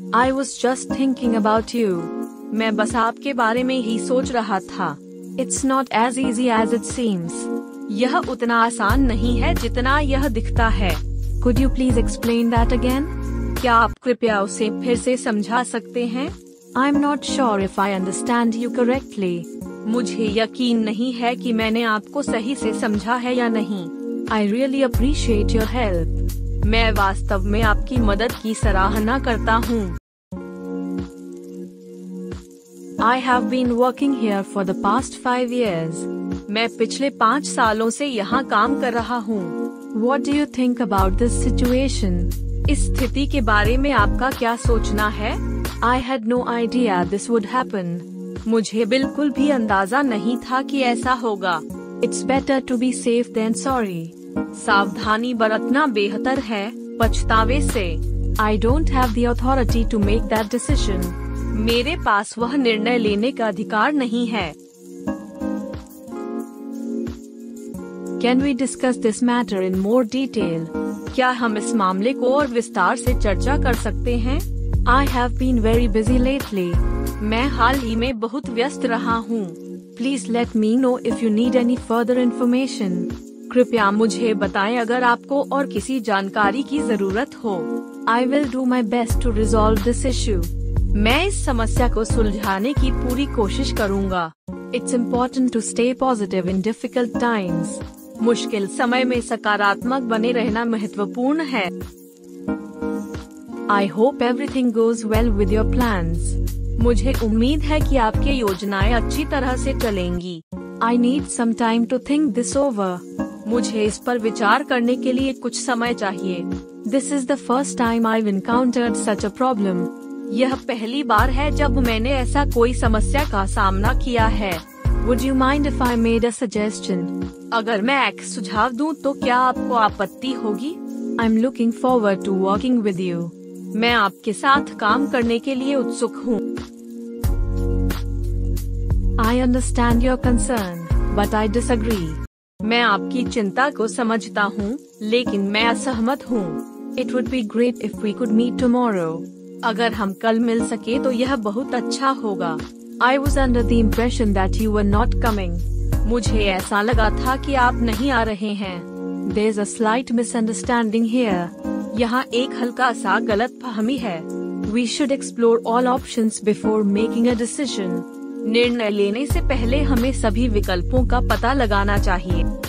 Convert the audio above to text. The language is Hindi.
I was just thinking about you. मैं बस आपके बारे में ही सोच रहा था. It's not as easy as it seems. यह उतना आसान नहीं है जितना यह दिखता है. Could you please explain that again? क्या आप कृपया उसे फिर से समझा सकते हैं? I'm not sure if I understand you correctly. मुझे यकीन नहीं है कि मैंने आपको सही से समझा है या नहीं. I really appreciate your help. मैं वास्तव में आपकी मदद की सराहना करता हूँ. I have been working here for the past 5 years. मैं पिछले 5 सालों से यहाँ काम कर रहा हूँ. What do you think about this situation? इस स्थिति के बारे में आपका क्या सोचना है? I had no idea this would happen. मुझे बिल्कुल भी अंदाजा नहीं था कि ऐसा होगा. It's better to be safe than sorry. सावधानी बरतना बेहतर है पछतावे से. I don't have the authority to make that decision. मेरे पास वह निर्णय लेने का अधिकार नहीं है. Can we discuss this matter in more detail? क्या हम इस मामले को और विस्तार से चर्चा कर सकते हैं? I have been very busy lately. मैं हाल ही में बहुत व्यस्त रहा हूँ. Please let me know if you need any further information. कृपया मुझे बताएं अगर आपको और किसी जानकारी की जरूरत हो. I will do my best to resolve this issue. मैं इस समस्या को सुलझाने की पूरी कोशिश करूंगा. It's important to stay positive in difficult times. मुश्किल समय में सकारात्मक बने रहना महत्वपूर्ण है. I hope everything goes well with your plans. मुझे उम्मीद है कि आपके योजनाएं अच्छी तरह से चलेंगी. I need some time to think this over. मुझे इस पर विचार करने के लिए कुछ समय चाहिए. This is the first time I've encountered such a problem. यह पहली बार है जब मैंने ऐसा कोई समस्या का सामना किया है. Would you mind if I made a suggestion? अगर मैं एक सुझाव दूं तो क्या आपको आपत्ति होगी? I'm looking forward to working with you. मैं आपके साथ काम करने के लिए उत्सुक हूँ. I understand your concern, but I disagree. मैं आपकी चिंता को समझता हूँ, लेकिन मैं असहमत हूँ. It would be great if we could meet tomorrow. अगर हम कल मिल सके तो यह बहुत अच्छा होगा. I was under the impression that you were not coming. मुझे ऐसा लगा था कि आप नहीं आ रहे हैं. There's a slight misunderstanding here. यहाँ एक हल्का सा गलतफहमी है. We should explore all options before making a decision. निर्णय लेने से पहले हमें सभी विकल्पों का पता लगाना चाहिए.